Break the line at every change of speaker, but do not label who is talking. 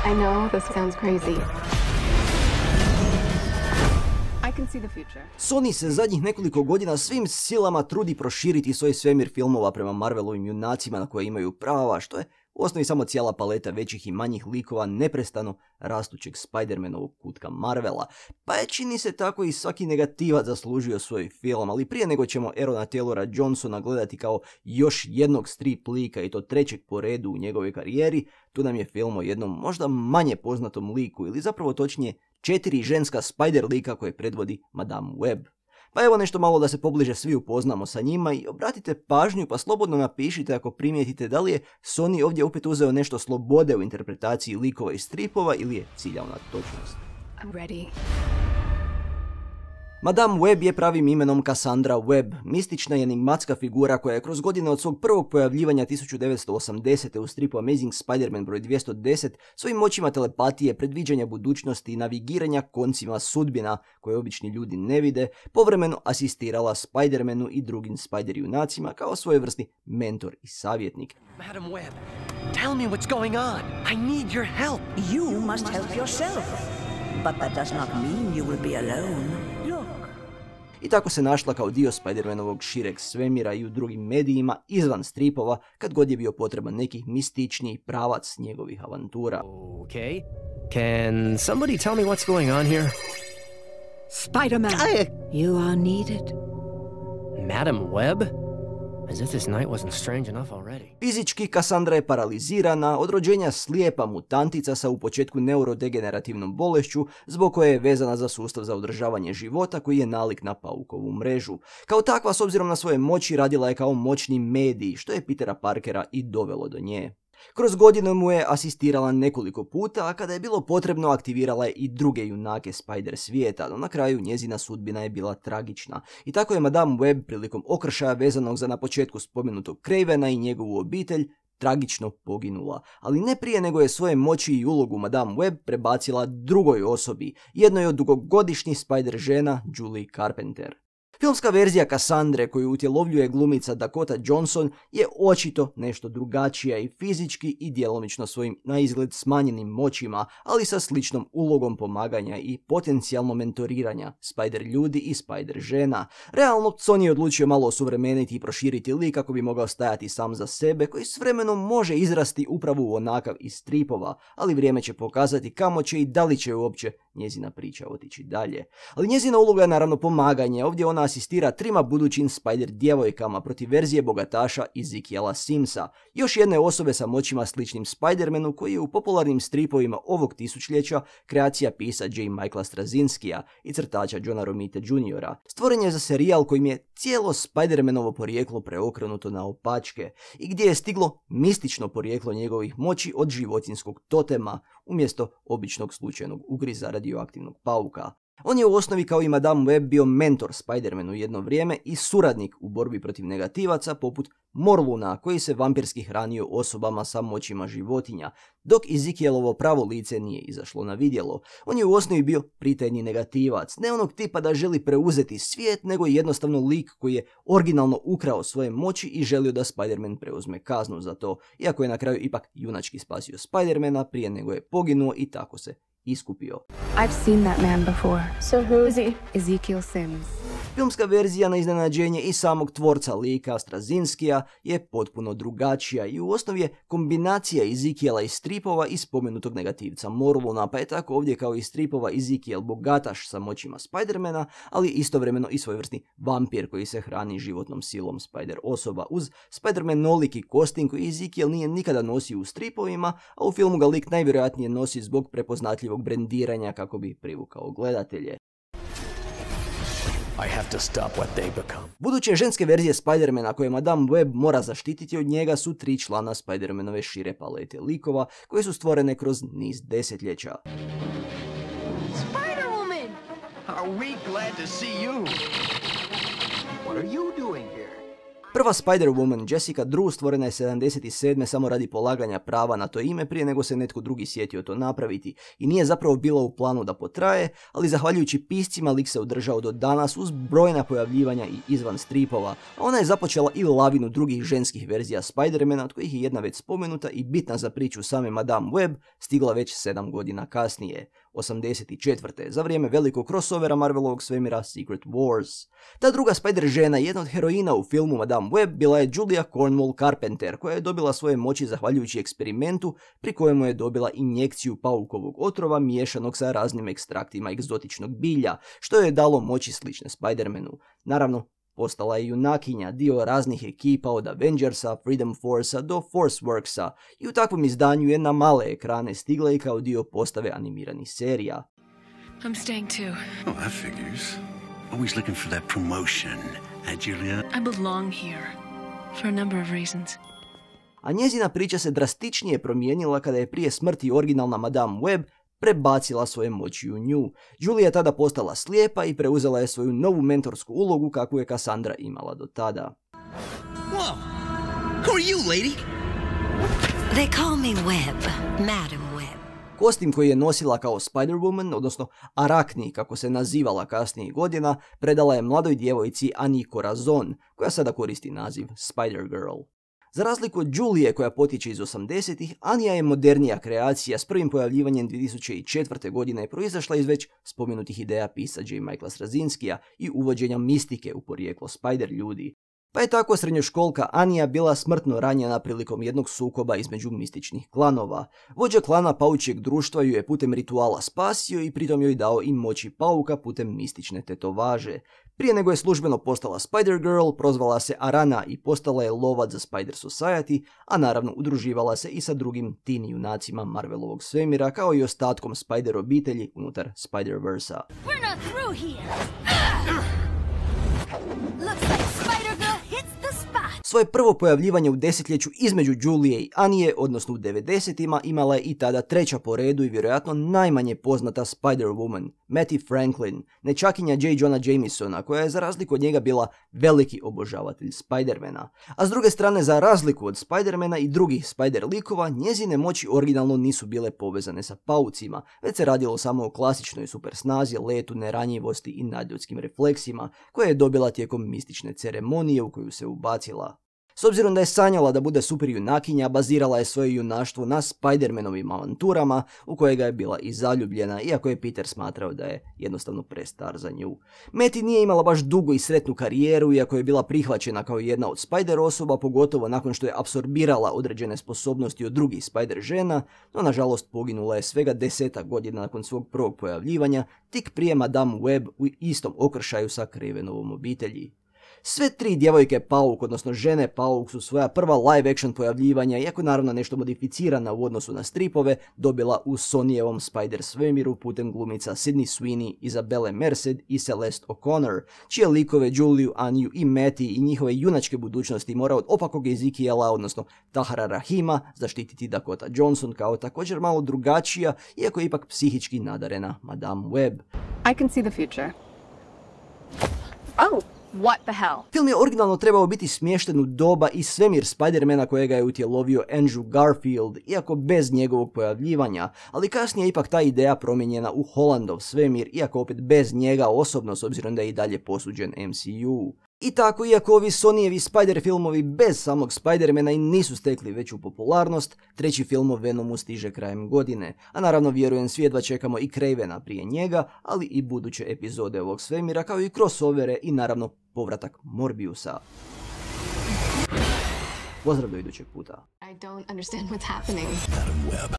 I know this sounds crazy. I can see the future.
Sony se zadnjih nekoliko godina svim silama trudi proširiti svoj svemir filmova prema Marvelovim junacima na koje imaju prava, što je u osnovi samo cijela paleta većih i manjih likova neprestano rastućeg Spider-Manovog kutka Marvela. Pa je, čini se, tako i svaki negativac zaslužio svoj film, ali prije nego ćemo Aarona Taylora Johnsona gledati kao još jednog strip lika i to trećeg po redu u njegovoj karijeri, tu nam je film o jednom možda manje poznatom liku, ili zapravo točnije 4 ženska Spider lika koje predvodi Madame Web. Pa evo nešto malo da se pobliže svi upoznamo sa njima i obratite pažnju pa slobodno napišite ako primijetite da li je Sony ovdje opet uzeo nešto slobode u interpretaciji likova i stripova ili je ciljao na točnost.
I'm ready.
Madame Web je pravim imenom Cassandra Webb, mistična i enigmatska figura koja je kroz godine od svog prvog pojavljivanja 1980. u stripu Amazing Spider-Man broj 210 svojim moćima telepatije, predviđanja budućnosti i navigiranja koncima sudbina koje obični ljudi ne vide, povremeno asistirala Spider-Manu i drugim Spider junacima kao svojevrsni mentor i savjetnik.
Madame Web, tell me what's going on. I need your help.
You must help yourself. But that does not mean you will be alone.
I tako se našla kao dio Spider-Manovog šireg svemira i u drugim medijima izvan stripova kad god je bio potreban neki mističniji pravac njegovih avantura.
Okay. Can somebody tell me what's going on here?
Spider-Man, you are needed.
Madame Web? As if this night wasn't strange enough already.
Fizički Cassandra je paralizirana, od rođenja slijepa mutantica sa u početku neurodegenerativnom bolešću zbog koje je vezana za sustav za održavanje života koji je nalik na paukovu mrežu. Kao takva, s obzirom na svoje moći, radila je kao moćni medij, što je Petera Parkera i dovelo do nje. Kroz godinu mu je asistirala nekoliko puta, a kada je bilo potrebno aktivirala je i druge junake Spider svijeta, no na kraju njezina sudbina je bila tragična. I tako je Madame Web prilikom okršaja vezanog za na početku spomenutog Cravena i njegovu obitelj tragično poginula, ali ne prije nego je svoje moći i ulogu Madame Web prebacila drugoj osobi, jednoj od dugogodišnjih Spider žena, Julie Carpenter. Filmska verzija Cassandre koju utjelovljuje glumica Dakota Johnson je očito nešto drugačija i fizički i djelomično svojim naizgled smanjenim moćima, ali sa sličnom ulogom pomaganja i potencijalno mentoriranja Spider ljudi i Spider žena. Realno, Sony je odlučio malo osuvremeniti i proširiti lik kako bi mogao stajati sam za sebe, koji s vremenom može izrasti upravo u onakav iz stripova, ali vrijeme će pokazati kamo će i da li će uopće njezina priča otići dalje. Ali njezina uloga je naravno pomaganje, ovdje ona asistira trima budućim Spider djevojkama protiv verzije bogataša Ezekiela Simsa, još jedne osobe sa moćima sličnim Spider-Manu koji je u popularnim stripovima ovog tisućljeća kreacija pisa J. Michaela Straczynskija i crtača Johna Romita Jr. Stvoren je za serijal kojim je cijelo Spider-Manovo porijeklo preokrenuto na opačke i gdje je stiglo mistično porijeklo njegovih moći od životinjskog totema umjesto običnog slučajnog ugriza radioaktivnog pauka. On je u osnovi kao i Madame Web bio mentor Spider-Manu jedno vrijeme i suradnik u borbi protiv negativaca poput Morluna koji se vampirski hranio osobama sa moćima životinja, dok Ezekielovo pravo lice nije izašlo na vidjelo. On je u osnovi bio pritajni negativac, ne onog tipa da želi preuzeti svijet, nego jednostavno lik koji je originalno ukrao svoje moći i želio da Spider-Man preuzme kaznu za to, iako je na kraju ipak junački spasio Spider-Mana prije nego je poginuo i tako se iskupio.
I've seen that man before. So who is he? Ezekiel Sims.
Filmska verzija na iznenađenje i samog tvorca lika Straczynskija je potpuno drugačija i u osnovi je kombinacija Ezekiela iz stripova i spomenutog negativca Morluna, pa je tako ovdje kao i stripova Ezekiel bogataš sa moćima Spider-Mana, ali istovremeno i svojevrsni vampir koji se hrani životnom silom Spider osoba uz Spider-Manoliki kostim koji Ezekiel nije nikada nosio u stripovima, a u filmu ga lik najvjerojatnije nosi zbog prepoznatljivog brendiranja kako bi privukao gledatelje.
I have to stop what they become.
Buduće ženske verzije Spider-Mana koje Madame Web mora zaštititi od njega su 3 člana Spider-Manove šire palete likova koje su stvorene kroz niz desetljeća.
Spider-Woman! Are we glad to see you? What are you doing here?
Prva Spider-Woman, Jessica Drew, stvorena je 77. samo radi polaganja prava na to ime prije nego se netko drugi sjetio to napraviti i nije zapravo bila u planu da potraje, ali zahvaljujući piscima lik se održao do danas uz brojna pojavljivanja i izvan stripova, a ona je započela i lavinu drugih ženskih verzija Spider-mana, od kojih je jedna već spomenuta i bitna za priču same Madame Web, stigla već 7 godina kasnije, 84. za vrijeme velikog crossovera Marvelovog svemira Secret Wars. Ta druga Spider žena, jedna od heroina u filmu Madame Web, bila je Julia Cornwall Carpenter, koja je dobila svoje moći zahvaljujući eksperimentu pri kojemu je dobila injekciju paukovog otrova miješanog sa raznim ekstraktima egzotičnog bilja, što je dalo moći slične Spider-manu. Naravno, postala je junakinja, dio raznih ekipa od Avengersa, Freedom Forcea do Forceworksa i u takvom izdanju je na male ekrane stigla i kao dio postave animiranih serija.
I'm staying too.
Oh, that figures. Always looking for that promotion, Julia?
I belong here. For a number of reasons.
A njezina priča se drastičnije promijenila kada je prije smrti originalna Madame Web prebacila svoje moći u nju. Julia je tada postala slijepa i preuzela je svoju novu mentorsku ulogu kakvu je Cassandra imala do tada.
Whoa! Who are you, lady?
They call me Web, Madam Web.
Kostim koji je nosila kao Spider-Woman, odnosno Arakni, kako se nazivala kasnijih godina, predala je mladoj djevojci Annie Corazon, koja sada koristi naziv Spider-Girl. Za razliku od Julie, koja potječe iz 80-ih, Anja je modernija kreacija s prvim pojavljivanjem 2004. godine je proizašla iz već spomenutih ideja pisca J. Michaela Straczynskija i uvođenja mistike u porijeklo Spider ljudi. Pa je tako srednjoškolka Anja bila smrtno ranjena prilikom jednog sukoba između mističnih klanova. Vođa klana paučijeg društva ju je putem rituala spasio i pritom joj dao i moći pauka putem mistične tetovaže. Prije nego je službeno postala Spider-Girl, prozvala se Arana i postala je lovac za Spider Society, a naravno udruživala se i sa drugim teen junacima Marvelovog svemira, kao i ostatkom Spider obitelji unutar Spider-Versa.
We're not through here. Looks like Spider-Girl hits the spot.
Svoje prvo pojavljivanje u desetljeću između Julie i Anje, odnosno u 90-ima, imala je i tada treća po redu i vjerojatno najmanje poznata Spider-Woman, Mattie Franklin, nečakinja J. Jonah Jamesona, koja je za razliku od njega bila veliki obožavatelj Spider-mana. A s druge strane, za razliku od Spider-mana i drugih Spider likova, njezine moći originalno nisu bile povezane sa paucima, već se radilo samo o klasičnoj super snazi, letu, neranjivosti i nadljudskim refleksima, koje je dobila tijekom mistične ceremonije u koju se ubacila. S obzirom da je sanjala da bude super junakinja, bazirala je svoje junaštvo na Spider-manovim avanturama u kojega je bila i zaljubljena, iako je Peter smatrao da je jednostavno prestar za nju. Mattie nije imala baš dugu i sretnu karijeru, iako je bila prihvaćena kao jedna od Spider osoba, pogotovo nakon što je apsorbirala određene sposobnosti od drugih Spider žena, no nažalost poginula je svega 10 godina nakon svog prvog pojavljivanja, tik prije Madame Web u istom okršaju sa Cravenovom obitelji. Sve tri djevojke Pauk, odnosno žene Pauk, su svoja prva live action pojavljivanja, iako naravno nešto modificirana u odnosu na stripove, dobila u Sonyevom Spider svemiru putem glumica Sydney Sweeney, Isabelle Merced i Celeste O'Connor, čije likove Juliju, Anju i Mattie i njihove junačke budućnosti mora od opakog Ezekiela, odnosno Tahara Rahima, zaštititi Dakota Johnson kao također malo drugačija, iako ipak psihički nadarena Madame Web.
I can see the future. Oh! What the hell?
Film je originalno trebao biti smješten u doba i svemir Spider-mana kojega je utjelovio Andrew Garfield, iako bez njegovog pojavljivanja, ali kasnije je ipak ta ideja promijenjena u Hollandov svemir, iako opet bez njega osobno, s obzirom da je i dalje posuđen MCU. I tako, iako ovi Sonyevi Spider filmovi bez samog Spider-mana i nisu stekli veću popularnost, treći film o Venomu stiže krajem godine, a naravno vjerujem svi jedva čekamo i Cravena prije njega, ali i buduće epizode ovog svemira, kao i crossovere i naravno povratak Morbiusa. Pozdrav do idućeg puta.
I don't understand what's happening.
Madame Web.